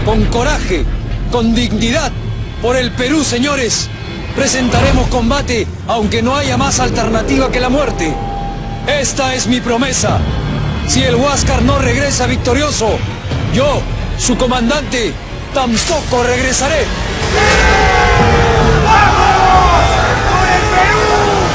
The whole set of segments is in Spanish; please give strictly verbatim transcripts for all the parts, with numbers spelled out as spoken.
Con coraje, con dignidad, por el Perú, señores, presentaremos combate, aunque no haya más alternativa que la muerte. Esta es mi promesa. Si el Huáscar no regresa victorioso, yo, su comandante, tampoco regresaré. ¡Vamos! ¡Por el Perú!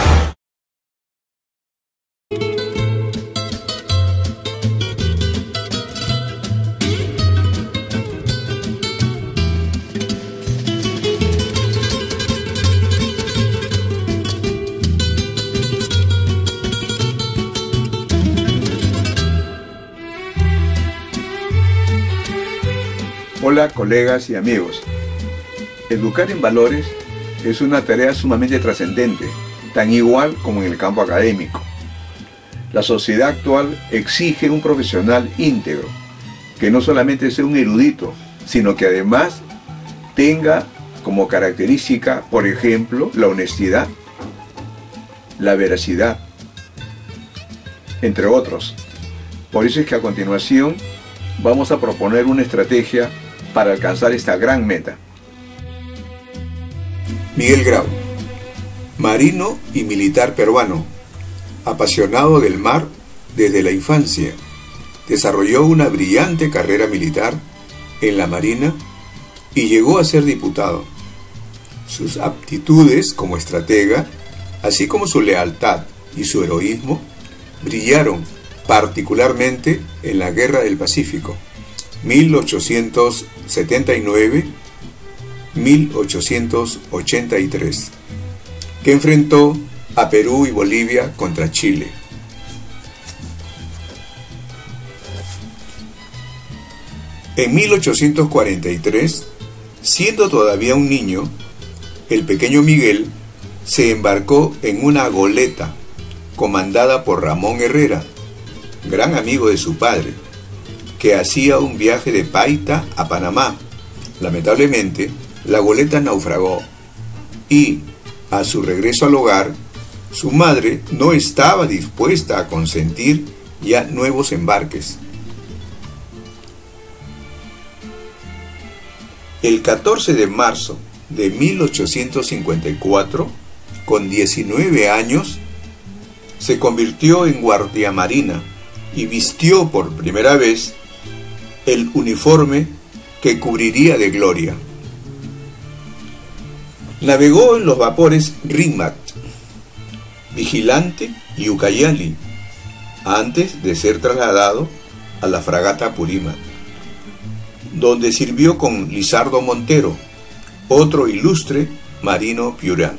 Hola colegas y amigos. Educar en valores es una tarea sumamente trascendente, tan igual como en el campo académico. La sociedad actual exige un profesional íntegro, que no solamente sea un erudito, sino que además tenga como característica, por ejemplo, la honestidad, la veracidad, entre otros. Por eso es que a continuación vamos a proponer una estrategia para alcanzar esta gran meta. Miguel Grau, marino y militar peruano, apasionado del mar desde la infancia, desarrolló una brillante carrera militar en la Marina y llegó a ser diputado. Sus aptitudes como estratega, así como su lealtad y su heroísmo, brillaron particularmente en la Guerra del Pacífico, mil ochocientos setenta y nueve a mil ochocientos ochenta y tres, que enfrentó a Perú y Bolivia contra Chile. En mil ochocientos cuarenta y tres, siendo todavía un niño, el pequeño Miguel se embarcó en una goleta comandada por Ramón Herrera, gran amigo de su padre, que hacía un viaje de Paita a Panamá. Lamentablemente, la goleta naufragó y, a su regreso al hogar, su madre no estaba dispuesta a consentir ya nuevos embarques. El catorce de marzo de mil ochocientos cincuenta y cuatro, con diecinueve años, se convirtió en guardia marina y vistió por primera vez el uniforme que cubriría de gloria. Navegó en los vapores Rímac, Vigilante y Ucayali, antes de ser trasladado a la fragata Apurímac, donde sirvió con Lizardo Montero, otro ilustre marino piurano.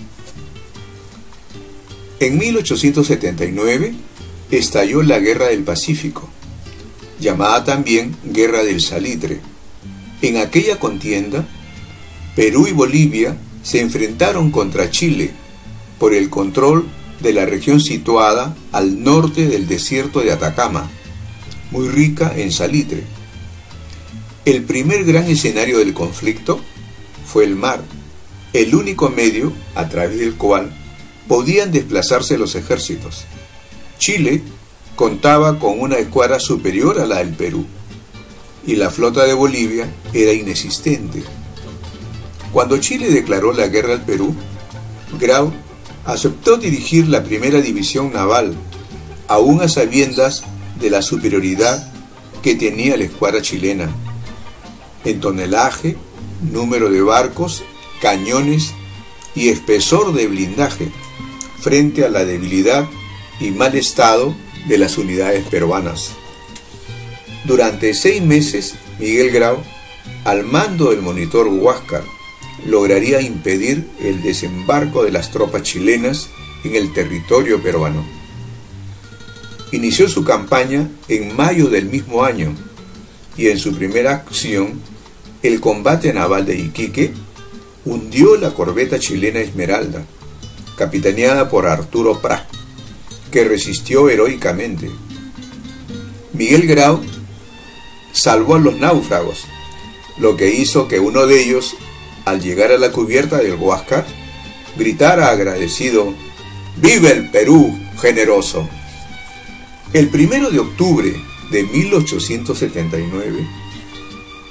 En mil ochocientos setenta y nueve estalló la Guerra del Pacífico, llamada también Guerra del Salitre. En aquella contienda, Perú y Bolivia se enfrentaron contra Chile por el control de la región situada al norte del desierto de Atacama, muy rica en salitre. El primer gran escenario del conflicto fue el mar, el único medio a través del cual podían desplazarse los ejércitos. Chile contaba con una escuadra superior a la del Perú, y la flota de Bolivia era inexistente. Cuando Chile declaró la guerra al Perú, Grau aceptó dirigir la primera división naval, aún a sabiendas de la superioridad que tenía la escuadra chilena en tonelaje, número de barcos, cañones y espesor de blindaje, frente a la debilidad y mal estado de las unidades peruanas. Durante seis meses, Miguel Grau, al mando del monitor Huáscar, lograría impedir el desembarco de las tropas chilenas en el territorio peruano. Inició su campaña en mayo del mismo año y en su primera acción, el combate naval de Iquique, hundió la corbeta chilena Esmeralda, capitaneada por Arturo Prat, que resistió heroicamente. Miguel Grau salvó a los náufragos, lo que hizo que uno de ellos, al llegar a la cubierta del Huáscar, gritara agradecido: ¡Viva el Perú generoso! El primero de octubre de mil ochocientos setenta y nueve,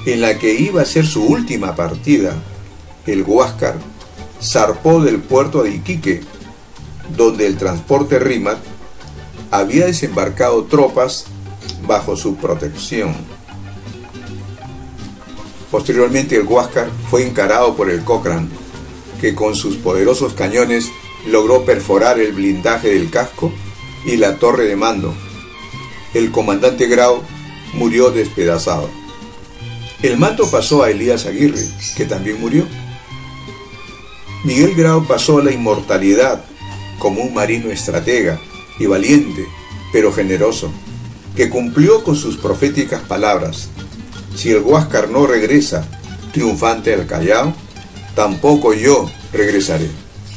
en la que iba a ser su última partida, el Huáscar zarpó del puerto de Iquique, donde el transporte Rímac había desembarcado tropas bajo su protección. Posteriormente el Huáscar fue encarado por el Cochrane, que con sus poderosos cañones logró perforar el blindaje del casco y la torre de mando. El comandante Grau murió despedazado. El mando pasó a Elías Aguirre, que también murió. Miguel Grau pasó a la inmortalidad como un marino estratega y valiente, pero generoso, que cumplió con sus proféticas palabras: si el Huáscar no regresa triunfante al Callao, tampoco yo regresaré.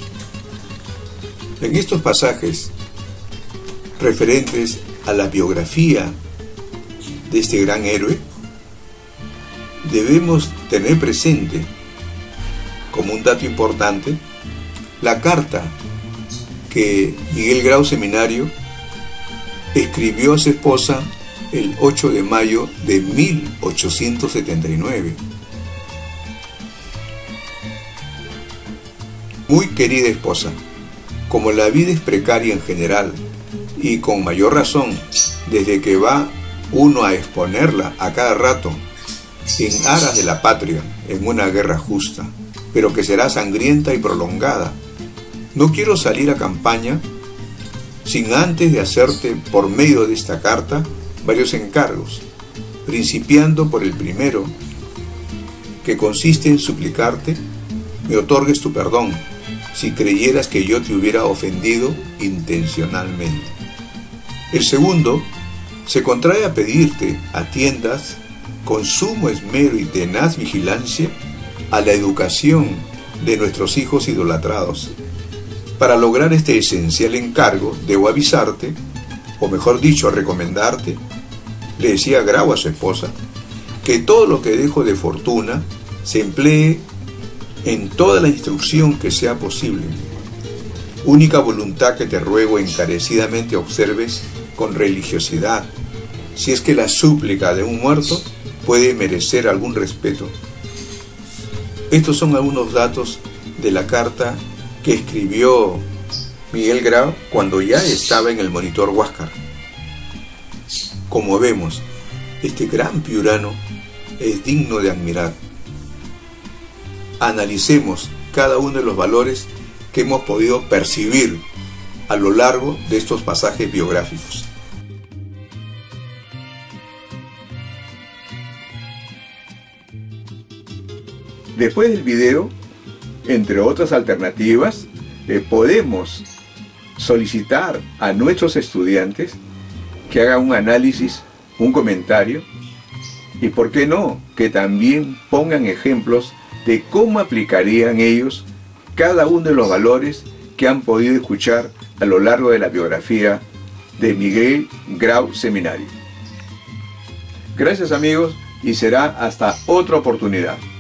En estos pasajes referentes a la biografía de este gran héroe, debemos tener presente, como un dato importante, la carta que Miguel Grau Seminario escribió a su esposa el ocho de mayo de mil ochocientos setenta y nueve. Muy querida esposa, como la vida es precaria en general, y con mayor razón desde que va uno a exponerla a cada rato en aras de la patria, en una guerra justa, pero que será sangrienta y prolongada, no quiero salir a campaña sin antes de hacerte, por medio de esta carta, varios encargos, principiando por el primero, que consiste en suplicarte me otorgues tu perdón si creyeras que yo te hubiera ofendido intencionalmente. El segundo se contrae a pedirte atiendas con sumo esmero y tenaz vigilancia a la educación de nuestros hijos idolatrados. Para lograr este esencial encargo, debo avisarte, o mejor dicho, recomendarte, le decía Grau a su esposa, que todo lo que dejo de fortuna se emplee en toda la instrucción que sea posible. Única voluntad que te ruego encarecidamente observes con religiosidad, si es que la súplica de un muerto puede merecer algún respeto. Estos son algunos datos de la carta que escribió Miguel Grau cuando ya estaba en el monitor Huáscar. Como vemos, este gran piurano es digno de admirar. Analicemos cada uno de los valores que hemos podido percibir a lo largo de estos pasajes biográficos. Después del video, entre otras alternativas, eh, podemos solicitar a nuestros estudiantes que hagan un análisis, un comentario, y por qué no, que también pongan ejemplos de cómo aplicarían ellos cada uno de los valores que han podido escuchar a lo largo de la biografía de Miguel Grau Seminario. Gracias amigos, y será hasta otra oportunidad.